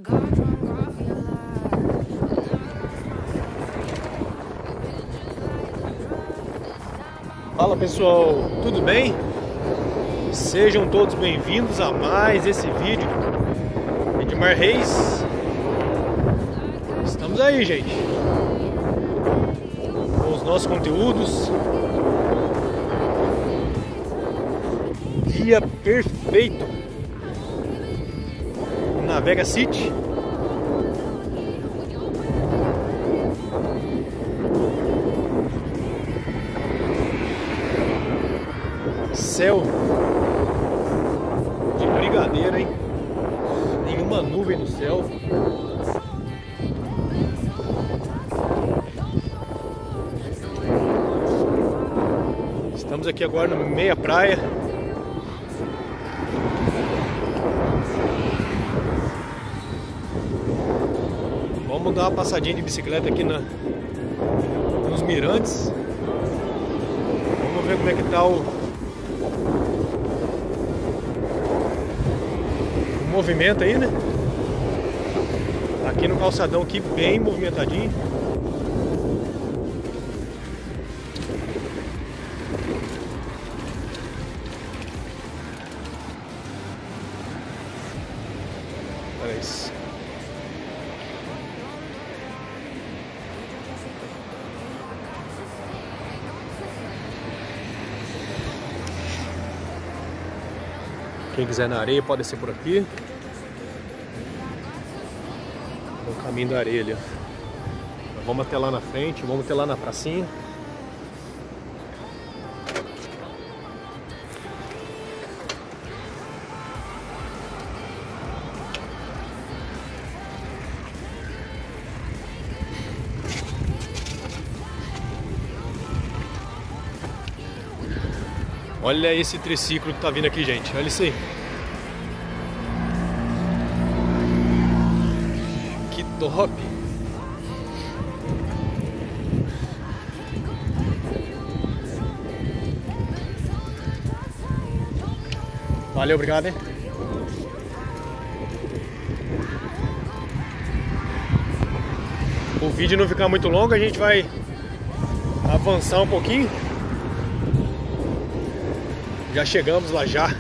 Fala pessoal, tudo bem? Sejam todos bem-vindos a mais esse vídeo. Edmar Reis. Estamos aí, gente, com os nossos conteúdos. Dia perfeito na Vega City. Céu de brigadeiro, hein? Nenhuma nuvem no céu. Estamos aqui agora no meia praia. Vamos dar uma passadinha de bicicleta aqui nos mirantes. Vamos ver como é que tá o movimento aí, né? Aqui no calçadão aqui bem movimentadinho. Olha isso. Quem quiser na areia pode descer por aqui. O caminho da areia ali, ó. Vamos até lá na frente, vamos até lá na pracinha. Olha esse triciclo que tá vindo aqui, gente. Olha isso aí. Que top. Valeu, obrigado, hein? O vídeo não ficar muito longo, a gente vai avançar um pouquinho. Já chegamos lá já.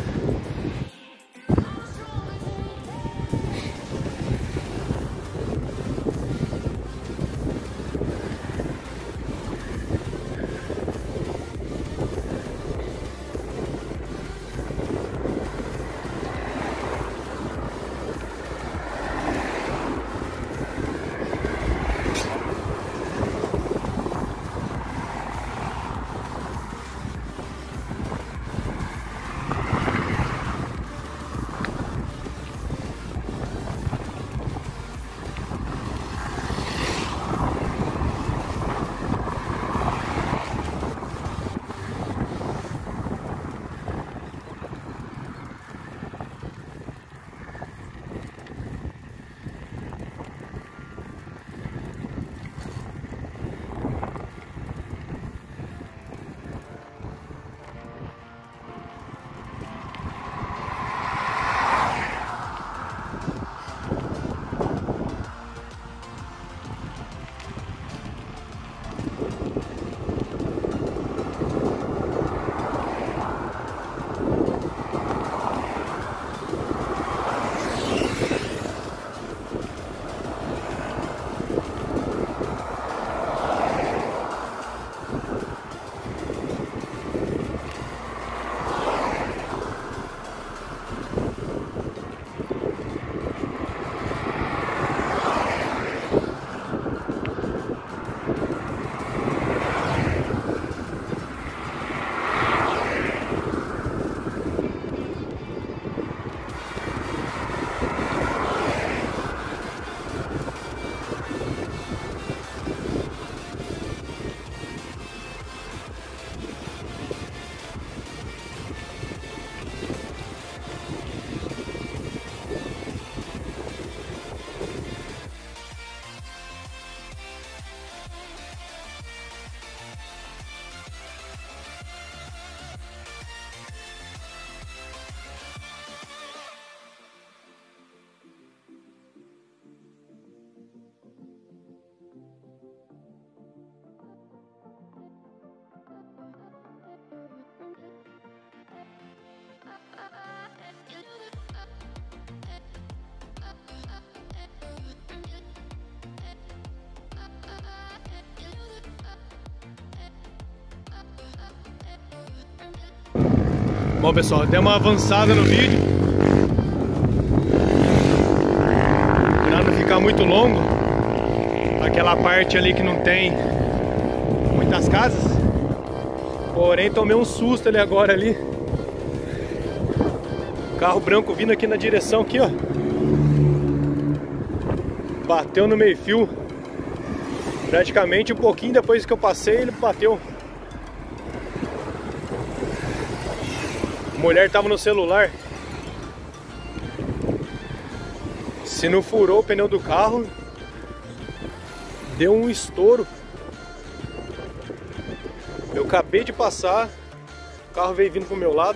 Bom, pessoal, deu uma avançada no vídeo para não ficar muito longo. Aquela parte ali que não tem muitas casas. Porém, tomei um susto ali agora ali. Carro branco vindo aqui na direção aqui, ó. Bateu no meio-fio. Praticamente um pouquinho depois que eu passei, ele bateu. A mulher tava no celular. Se não furou o pneu do carro, deu um estouro. Eu acabei de passar, o carro veio vindo pro meu lado.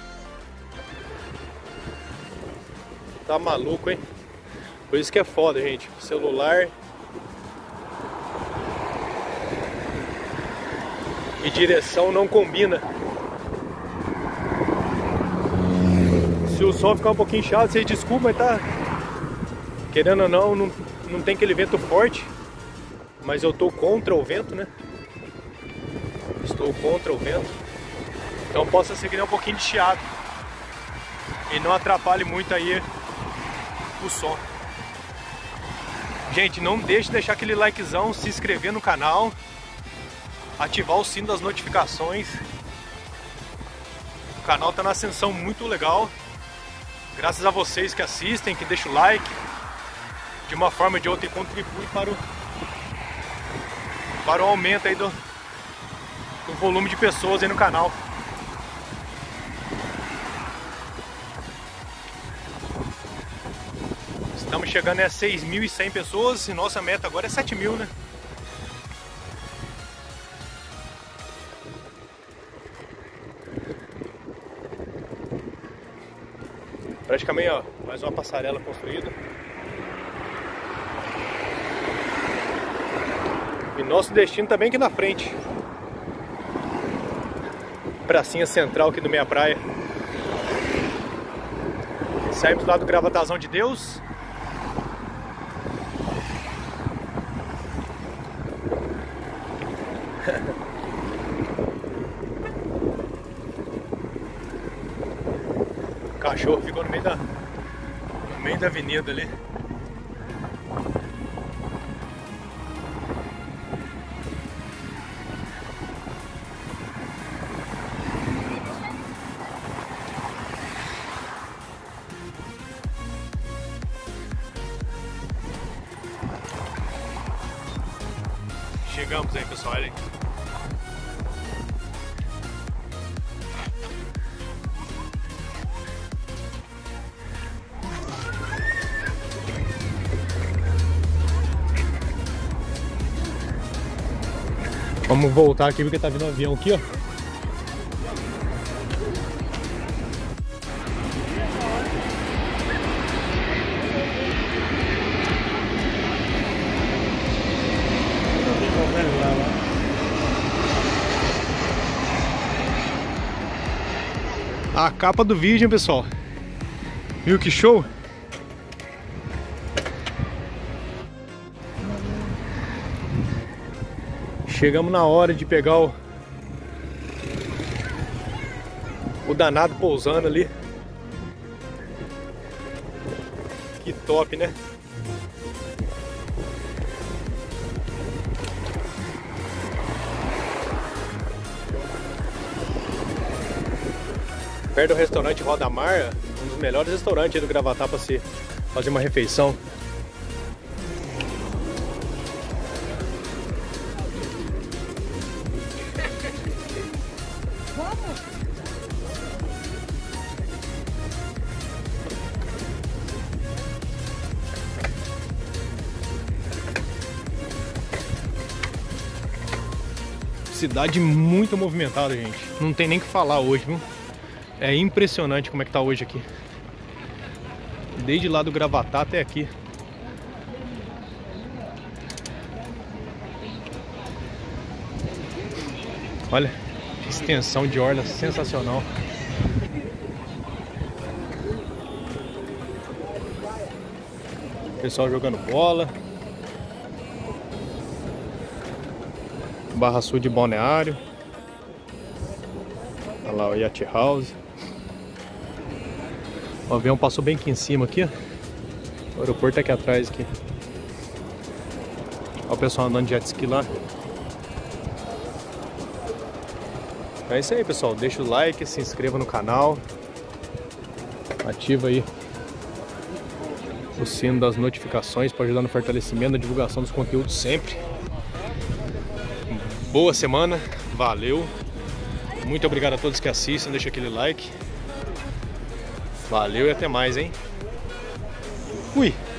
Tá maluco, hein? Por isso que é foda, gente. O celular e direção não combina. Se o som ficar um pouquinho chato, vocês desculpem, mas tá... Querendo ou não, não tem aquele vento forte. Mas eu tô contra o vento, né? Estou contra o vento. Então possa ser que dê um pouquinho de chiado. E não atrapalhe muito aí o som. Gente, não deixe de deixar aquele likezão, se inscrever no canal, ativar o sino das notificações. O canal tá na ascensão muito legal. Graças a vocês que assistem, que deixam o like. De uma forma ou de outra, e contribui para o aumento aí do volume de pessoas aí no canal. Estamos chegando a 6.100 pessoas e nossa meta agora é 7.000, né? Praticamente, ó, mais uma passarela construída. E nosso destino tá bem aqui na frente. Pracinha central aqui do Meia Praia. Saímos lá do Gravatazão de Deus. O cachorro ficou no meio da avenida ali. Chegamos aí, pessoal, olha aí. Vamos voltar aqui porque tá vindo um avião aqui, ó. A capa do vídeo, hein, pessoal? Viu que show? Chegamos na hora de pegar o danado pousando ali. Que top, né? Perto do restaurante Rodamar, um dos melhores restaurantes aí do Gravatá para se fazer uma refeição. Cidade muito movimentada, gente. Não tem nem o que falar hoje, viu? É impressionante como é que tá hoje aqui. Desde lá do Gravatá até aqui. Olha, que extensão de orla sensacional. Pessoal jogando bola. Barra Sul de Balneário. Olha lá o Yacht House. O avião passou bem aqui em cima aqui, ó. O aeroporto é aqui atrás aqui. Olha o pessoal andando de jet ski lá. É isso aí, pessoal. Deixa o like, se inscreva no canal. Ativa aí o sino das notificações para ajudar no fortalecimento, na divulgação dos conteúdos sempre. Boa semana, valeu. Muito obrigado a todos que assistem, deixa aquele like. Valeu e até mais, hein? Fui!